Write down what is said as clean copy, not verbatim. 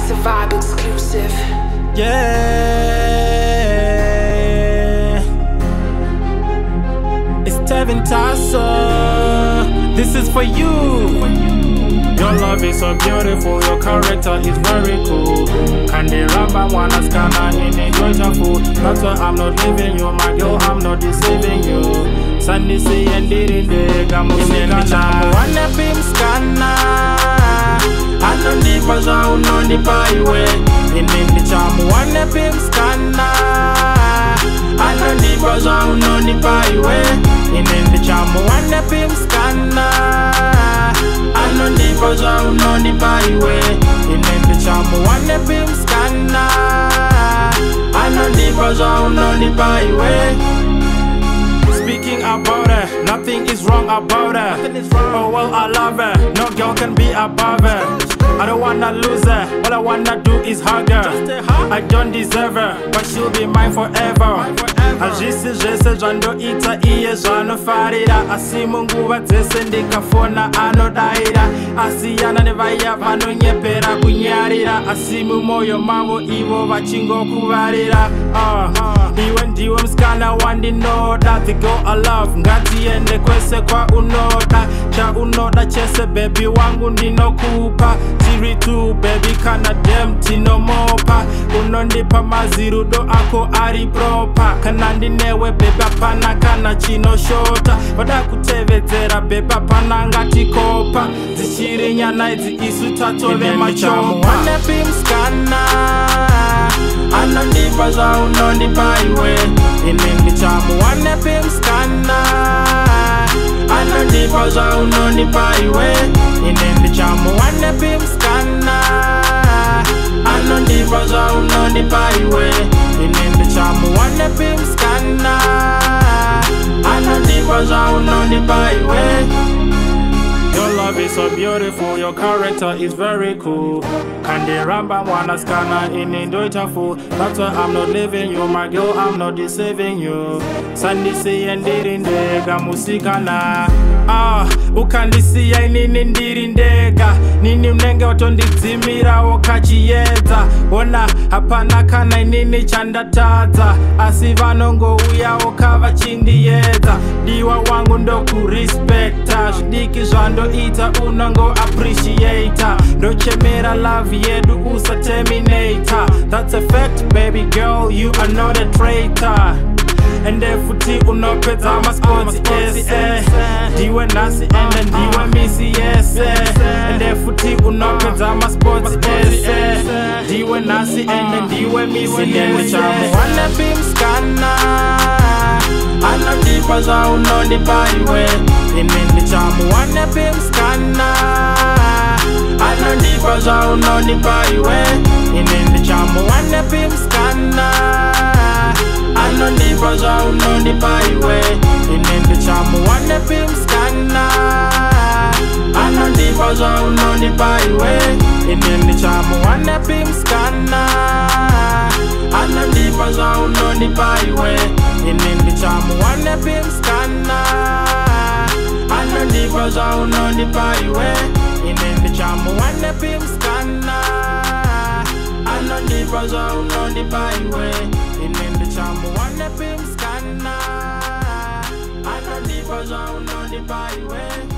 It's a vibe exclusive. Yeah, it's Tevin Tasso. This is for you. Your love is so beautiful, your character is very cool. Kandi ramba wanna scanner in a joyful. That's why I'm not leaving you, my girl, I'm not deceiving you. Sunday say and did in the gamusina. Wanna be scanner. I don't need for so no need by way. In the charm, wanna be scanner. I don't need for so no need by way. In the charm, wanna be scanner. I don't need for so no need by way. In the charm, wanna be scanner. I don't need for so no need by way. Speaking about her, nothing is wrong about her. Oh well, I love her, no girl can be above her. I don't wanna lose her, all I wanna do is hug her. I don't deserve her, but she'll be mine forever. Ajisi jese jando ita iye jano farira. Asimungu watese ndikafona anodaira. Asiyana nevaya vano nyepera kunyarira. Asimu moyo mavo ivo vachingo kuvarira. Iwe ndiwe mskana wandinoda. The girl I love ngati ende kwese kwa unoda. Cha unoda chese baby wangu ndinokupa. Tiri tu baby kana dem tino mopa. Unondipa mazirudo ako ari propa. Kana ndinewe beba pana kana chino shota. Wada kutevetera beba pana ngati kopa. Zichiri nyana izi isu tatove machopa. Wane bimskana anondipa za unondipa iwe. Inindi chamu wane bimskana anondipa za unondipa iwe. Inindi chamu wane bimskana anondipa za unondipa iwe. Inindi chamu wane bimskana anondipa za unondipa iwe. Your love is so beautiful, your character is very cool. Kandi ramba wanna scanner in joyful. That's why I'm not leaving you, my girl, I'm not deceiving you. Sandisi and dirindega musikana. Ukandisiya inini ndirindega. Nini mnenge watondizimira wakachiyeza. Ona hapana kana inini chandatadza. Asivanongo uya okava chindiyeza. Diwa wangu ndo kurispekta. Shidiki jando ita unango appreciator. No chemera love yedu usa terminator. That's a fact baby girl, you are not a traitor. And futi unopeza masports yes. Diwe nasi and diwe misi yes. And futi unopeza masports yes. Diwe nasi and diwe misi yes. Wanna be mskana anondipa za unondipa iwe. Inindi chamu wanna be mskana anondipa za unondipa iwe. Inindi chamu wanna be mskana anondipa za unondipa iwe. Inindi chamu wanna be mskana anondipa za unondipa iwe. Inindi chamu wanna be mskana anondipa za unondipa iwe. Inindi chamu wanna be mskana anondipa za unondipa iwe. Inindi chamu wanna be mskana anondipa za unondipa iwe. Inindi chamu wanna be mskana anondipa za unondipa iwe.